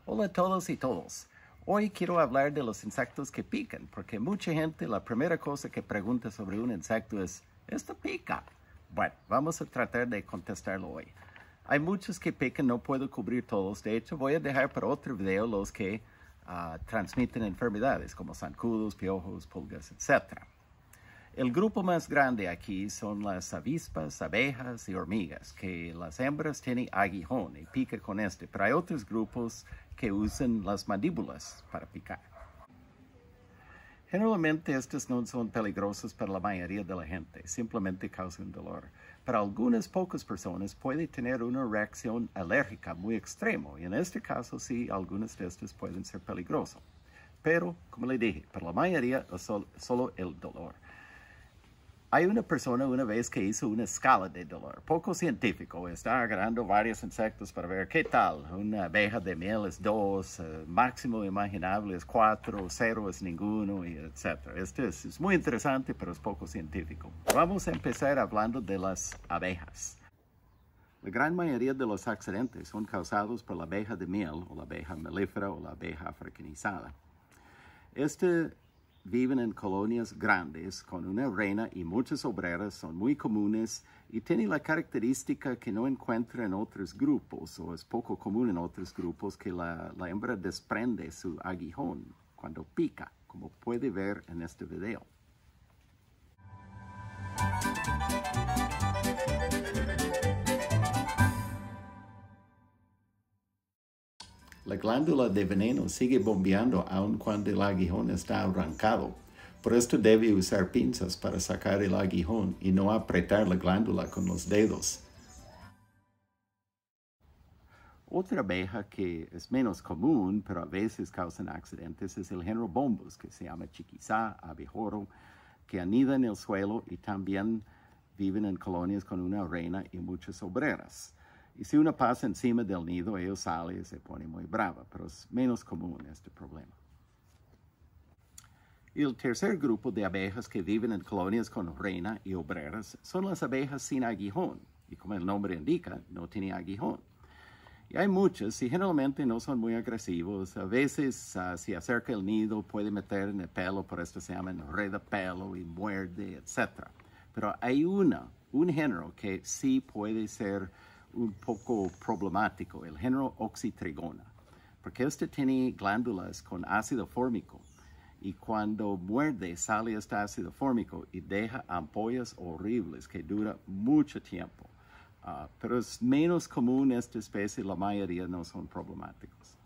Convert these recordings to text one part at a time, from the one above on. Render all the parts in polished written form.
Hola a todos y todos. Hoy quiero hablar de los insectos que pican, porque mucha gente la primera cosa que pregunta sobre un insecto es, ¿esto pica? Bueno, vamos a tratar de contestarlo hoy. Hay muchos que pican, no puedo cubrir todos. De hecho, voy a dejar para otro video los que transmiten enfermedades, como zancudos, piojos, pulgas, etc. El grupo más grande aquí son las avispas, abejas y hormigas, que las hembras tienen aguijón y pican con este, pero hay otros grupos que usan las mandíbulas para picar. Generalmente estos no son peligrosos para la mayoría de la gente, simplemente causan dolor. Para algunas pocas personas puede tener una reacción alérgica muy extrema y en este caso sí, algunos de estos pueden ser peligrosos. Pero, como le dije, para la mayoría es solo el dolor. Hay una persona una vez que hizo una escala de dolor, poco científico, está agarrando varios insectos para ver qué tal. Una abeja de miel es 2, máximo imaginable es 4, 0 es ninguno, y etc. Este es muy interesante, pero es poco científico. Vamos a empezar hablando de las abejas. La gran mayoría de los accidentes son causados por la abeja de miel, o la abeja melífera, o la abeja africanizada. Viven en colonias grandes con una reina y muchas obreras, son muy comunes y tienen la característica que no encuentra en otros grupos o es poco común en otros grupos que la hembra desprende su aguijón cuando pica, como puede ver en este video. La glándula de veneno sigue bombeando aun cuando el aguijón está arrancado. Por esto debe usar pinzas para sacar el aguijón y no apretar la glándula con los dedos. Otra abeja que es menos común, pero a veces causan accidentes, es el género Bombus, que se llama chiquizá, abejorro, que anida en el suelo y también viven en colonias con una reina y muchas obreras. Y si uno pasa encima del nido, ellos salen y se pone muy brava, pero es menos común este problema. Y el tercer grupo de abejas que viven en colonias con reina y obreras son las abejas sin aguijón, y como el nombre indica, no tienen aguijón. Y hay muchas, y generalmente no son muy agresivos. A veces, si acerca el nido, puede meter en el pelo, por esto se llama enreda pelo y muerde, etc. Pero hay un género que sí puede ser un poco problemático, el género Oxytrigona, porque este tiene glándulas con ácido fórmico y cuando muerde sale este ácido fórmico y deja ampollas horribles que duran mucho tiempo. Pero es menos común esta especie, la mayoría no son problemáticos.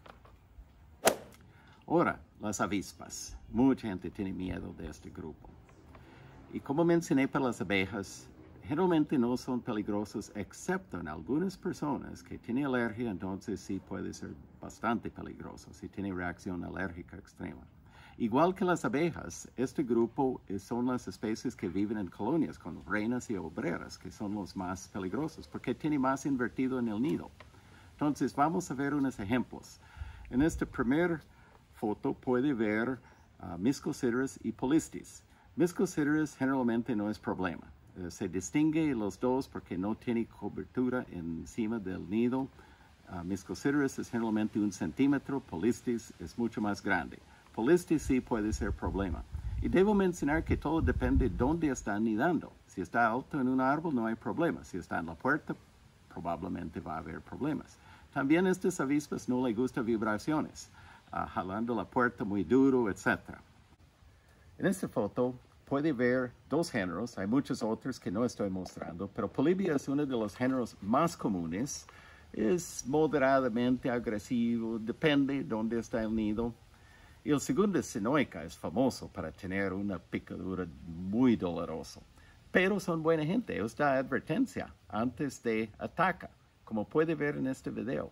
Ahora, las avispas. Mucha gente tiene miedo de este grupo. Y como mencioné para las abejas, generalmente no son peligrosos, excepto en algunas personas que tienen alergia, entonces sí puede ser bastante peligroso si tiene reacción alérgica extrema. Igual que las abejas, este grupo son las especies que viven en colonias con reinas y obreras, que son los más peligrosos, porque tienen más invertido en el nido. Entonces, vamos a ver unos ejemplos. En esta primera foto puede ver Miscosidris y Polistis. Miscosidris generalmente no es problema. Se distingue los dos porque no tiene cobertura encima del nido. Miscosidris es generalmente 1 centímetro, Polistis es mucho más grande. Polistis sí puede ser problema. Y debo mencionar que todo depende de dónde está anidando. Si está alto en un árbol no hay problema. Si está en la puerta, probablemente va a haber problemas. También a estas avispas no les gustan vibraciones, jalando la puerta muy duro, etc. En esta foto puede ver dos géneros, hay muchos otros que no estoy mostrando, pero Polybia es uno de los géneros más comunes. Es moderadamente agresivo, depende de dónde está el nido. Y el segundo Sinoica es famoso para tener una picadura muy dolorosa. Pero son buena gente, ellos dan advertencia antes de atacar, como puede ver en este video.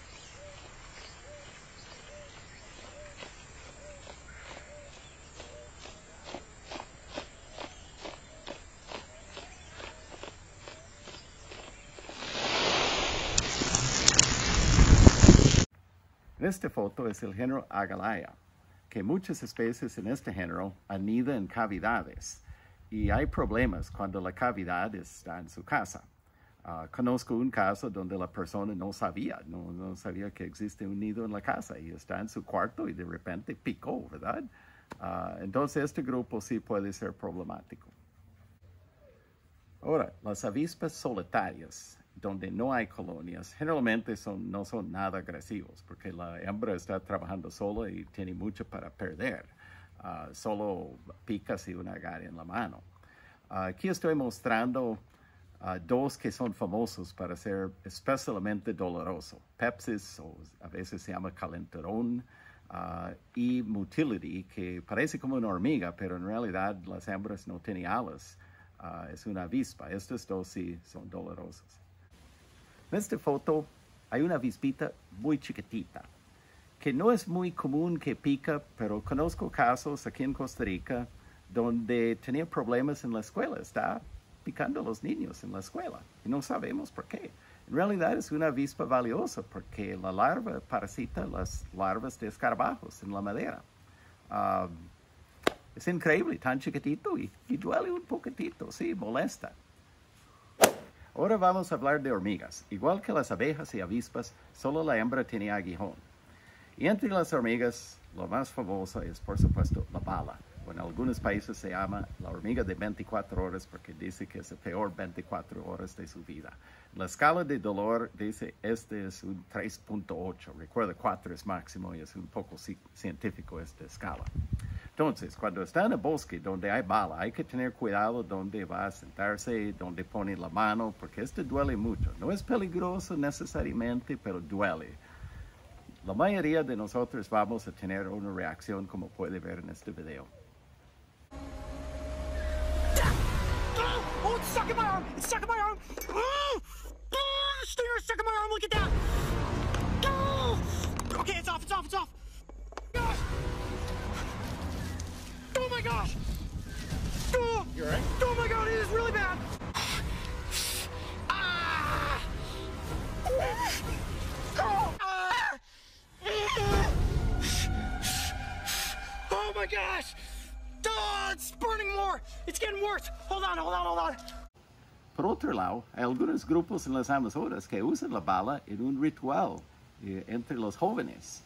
En esta foto es el género Agalaya, que muchas especies en este género anidan en cavidades y hay problemas cuando la cavidad está en su casa. Conozco un caso donde la persona no sabía que existe un nido en la casa y está en su cuarto y de repente picó, ¿verdad? Entonces este grupo sí puede ser problemático. Ahora, las avispas solitarias, donde no hay colonias, generalmente no son nada agresivos porque la hembra está trabajando sola y tiene mucho para perder. Solo pica si una agarra en la mano. Aquí estoy mostrando dos que son famosos para ser especialmente doloroso. Pepsis, o a veces se llama calenturón, y Motility, que parece como una hormiga, pero en realidad las hembras no tienen alas. Es una avispa. Estos dos sí son dolorosos. En esta foto hay una avispita muy chiquitita, que no es muy común que pica, pero conozco casos aquí en Costa Rica donde tenía problemas en la escuela. Está picando a los niños en la escuela y no sabemos por qué. En realidad es una avispa valiosa porque la larva parasita las larvas de escarabajos en la madera. Es increíble, tan chiquitito y duele un poquitito, sí, molesta. Ahora vamos a hablar de hormigas. Igual que las abejas y avispas, solo la hembra tiene aguijón. Y entre las hormigas, lo más famoso es, por supuesto, la bala. En algunos países se llama la hormiga de 24 horas porque dice que es el peor 24 horas de su vida. La escala de dolor dice este es un 3.8. Recuerda, 4 es máximo y es un poco científico esta escala. Entonces, cuando está en el bosque donde hay bala, hay que tener cuidado donde va a sentarse, donde pone la mano, porque este duele mucho. No es peligroso necesariamente, pero duele. La mayoría de nosotros vamos a tener una reacción como puede ver en este video. Oh, it's stuck in my arm! It's stuck in my arm! Oh, the stinger is stuck in my arm! Look at that! Oh! Okay, it's off, it's off, it's off! Gosh! Oh my gosh! Oh! You alright? Oh my god, it is really bad! Ah! Oh! Ah! Oh my gosh! Oh, it's burning more! It's getting worse! Hold on, hold on, hold on! Por otro lado, hay algunos grupos en las Amazonas que usan la bala en un ritual entre los jóvenes.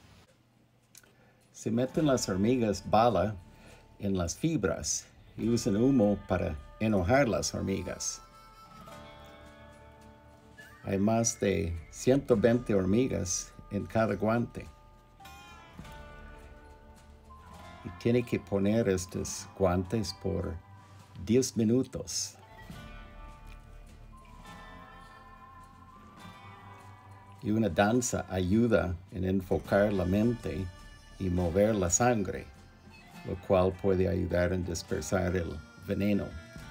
Se meten las hormigas bala en las fibras y usan humo para enojar las hormigas. Hay más de 120 hormigas en cada guante. Y tiene que poner estos guantes por 10 minutos. Y una danza ayuda en enfocar la mente y mover la sangre, lo cual puede ayudar en dispersar el veneno.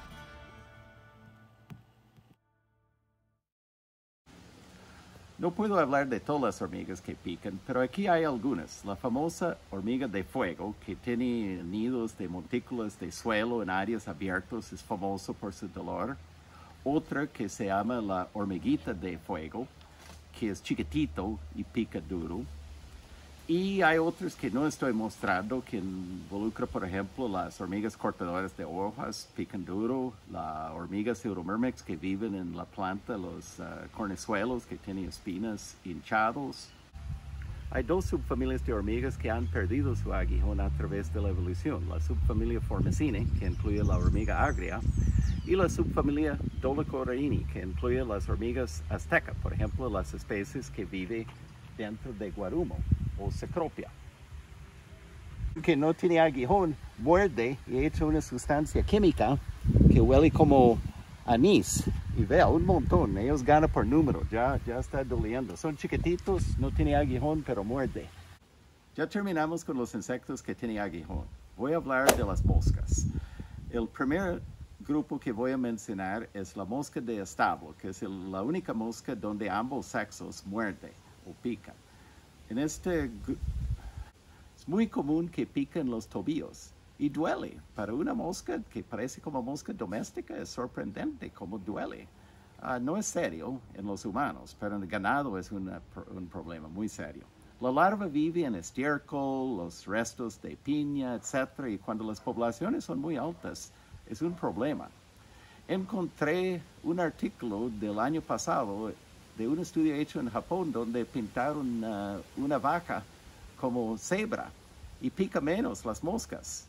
No puedo hablar de todas las hormigas que pican, pero aquí hay algunas. La famosa hormiga de fuego, que tiene nidos de montículos de suelo en áreas abiertas, es famoso por su dolor. Otra que se llama la hormiguita de fuego, que es chiquitito y pica duro. Y hay otros que no estoy mostrando, que involucra, por ejemplo, las hormigas cortadoras de hojas, pican duro, las hormigas Euromyrmex que viven en la planta, los cornezuelos que tienen espinas hinchados. Hay dos subfamilias de hormigas que han perdido su aguijón a través de la evolución. La subfamilia Formicine, que incluye la hormiga agria, y la subfamilia Dolichoraini, que incluye las hormigas azteca, por ejemplo, las especies que viven dentro de Guarumo o Cecropia. Que no tiene aguijón, muerde y echa una sustancia química que huele como anís. Y vea, un montón, ellos ganan por número, ya está doliendo. Son chiquititos, no tiene aguijón, pero muerde. Ya terminamos con los insectos que tienen aguijón. Voy a hablar de las moscas. El primer grupo que voy a mencionar es la mosca de establo, que es la única mosca donde ambos sexos muerden o pican. Es muy común que piquen los tobillos y duele. Para una mosca que parece como mosca doméstica es sorprendente cómo duele. No es serio en los humanos, pero en el ganado es un problema muy serio. La larva vive en estiércol, los restos de piña, etc. Y cuando las poblaciones son muy altas, es un problema. encontré un artículo del año pasado de un estudio hecho en Japón donde pintaron una vaca como cebra y pica menos las moscas.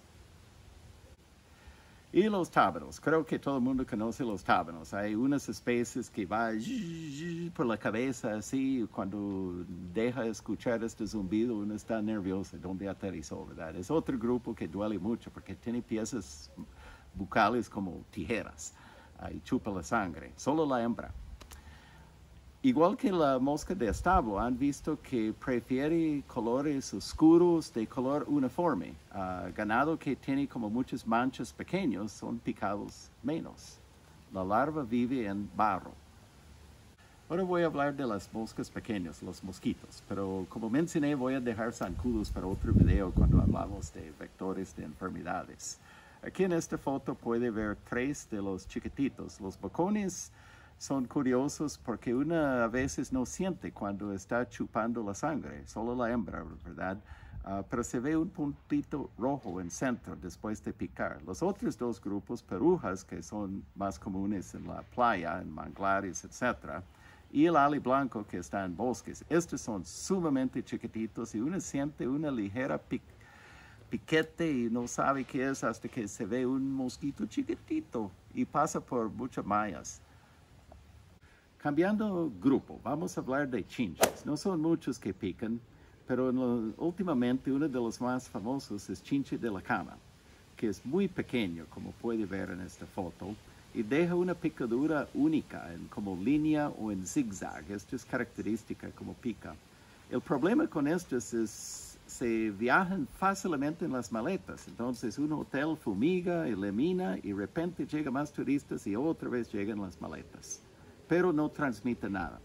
Y los tábanos, creo que todo el mundo conoce los tábanos. Hay unas especies que van por la cabeza así, cuando deja escuchar este zumbido uno está nervioso donde aterrizó, ¿verdad? Es otro grupo que duele mucho porque tiene piezas bucales como tijeras y chupa la sangre, solo la hembra. Igual que la mosca de establo, han visto que prefiere colores oscuros de color uniforme. Ganado que tiene como muchas manchas pequeñas son picados menos. La larva vive en barro. Ahora voy a hablar de las moscas pequeñas, los mosquitos. Pero como mencioné, voy a dejar zancudos para otro video cuando hablamos de vectores de enfermedades. Aquí en esta foto puede ver 3 de los chiquititos. Los bocones son curiosos porque una a veces no siente cuando está chupando la sangre, solo la hembra, ¿verdad? Pero se ve un puntito rojo en centro después de picar. Los otros 2 grupos, perujas, que son más comunes en la playa, en manglares, etc., y el ali blanco, que está en bosques, estos son sumamente chiquititos y uno siente una ligera piquete y no sabe qué es hasta que se ve un mosquito chiquitito y pasa por muchas mallas. Cambiando grupo, vamos a hablar de chinches. No son muchos que pican, pero últimamente uno de los más famosos es chinche de la cama, que es muy pequeño, como puede ver en esta foto, y deja una picadura única, como línea o en zigzag. Esto es característica como pica. El problema con estos es se viajan fácilmente en las maletas. Entonces un hotel fumiga, elimina y de repente llegan más turistas y otra vez llegan las maletas. Pero no transmite nada.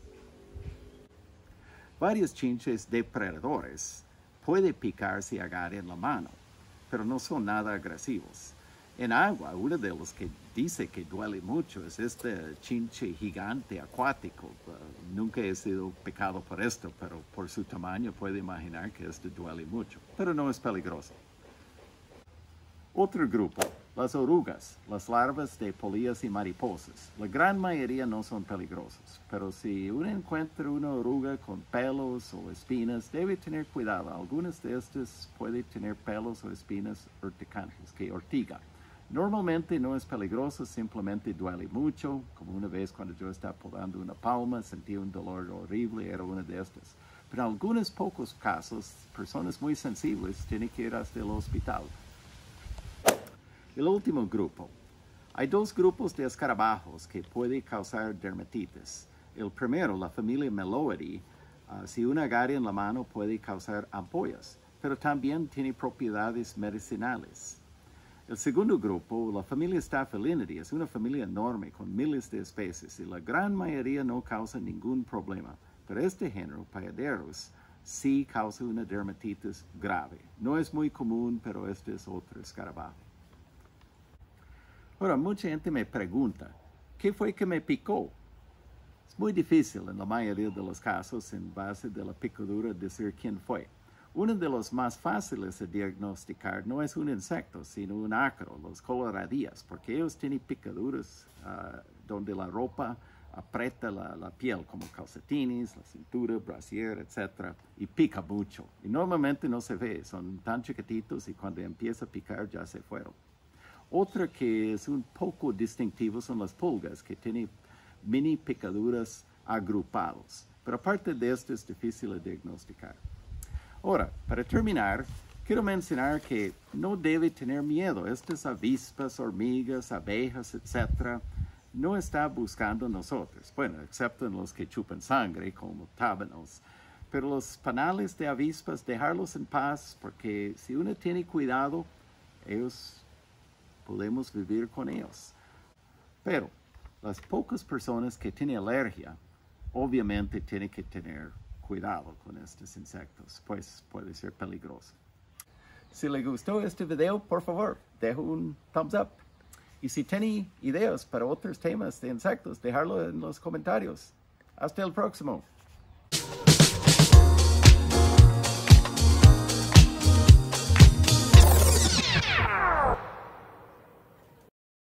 Varios chinches depredadores pueden picar si agarran la mano, pero no son nada agresivos. En agua, uno de los que dice que duele mucho es este chinche gigante acuático. Nunca he sido picado por esto, pero por su tamaño puede imaginar que esto duele mucho, pero no es peligroso. Otro grupo, las orugas, las larvas de polillas y mariposas. La gran mayoría no son peligrosos, pero si uno encuentra una oruga con pelos o espinas, debe tener cuidado. Algunas de estas pueden tener pelos o espinas urticantes, que ortiga. Normalmente no es peligroso, simplemente duele mucho. Como una vez cuando yo estaba podando una palma, sentí un dolor horrible, era una de estas. Pero en algunos pocos casos, personas muy sensibles tienen que ir hasta el hospital. El último grupo. Hay 2 grupos de escarabajos que pueden causar dermatitis. El primero, la familia Meloidae, si una agarra en la mano puede causar ampollas, pero también tiene propiedades medicinales. El segundo grupo, la familia Staphylinidae, es una familia enorme con miles de especies y la gran mayoría no causa ningún problema. Pero este género, Payaderos, sí causa una dermatitis grave. No es muy común, pero este es otro escarabajo. Ahora, mucha gente me pregunta, ¿qué fue que me picó? Es muy difícil en la mayoría de los casos, en base de la picadura, decir quién fue. Uno de los más fáciles de diagnosticar no es un insecto, sino un ácaro, los coloradillas, porque ellos tienen picaduras donde la ropa aprieta la piel, como calcetines, la cintura, brasier, etc. Y pica mucho. Y normalmente no se ve, son tan chiquititos y cuando empieza a picar ya se fueron. Otra que es un poco distintivo son las pulgas, que tienen mini picaduras agrupadas. Pero aparte de esto es difícil de diagnosticar. Ahora, para terminar, quiero mencionar que no debe tener miedo. Estas avispas, hormigas, abejas, etc., no están buscando nosotros. Bueno, excepto en los que chupan sangre, como tábanos. Pero los panales de avispas, dejarlos en paz, porque si uno tiene cuidado, podemos vivir con ellos. Pero las pocas personas que tienen alergia, obviamente tienen que tener cuidado con estos insectos, pues puede ser peligroso. Si le gustó este video, por favor, dejo un thumbs up. Y si tiene ideas para otros temas de insectos, dejarlo en los comentarios. Hasta el próximo.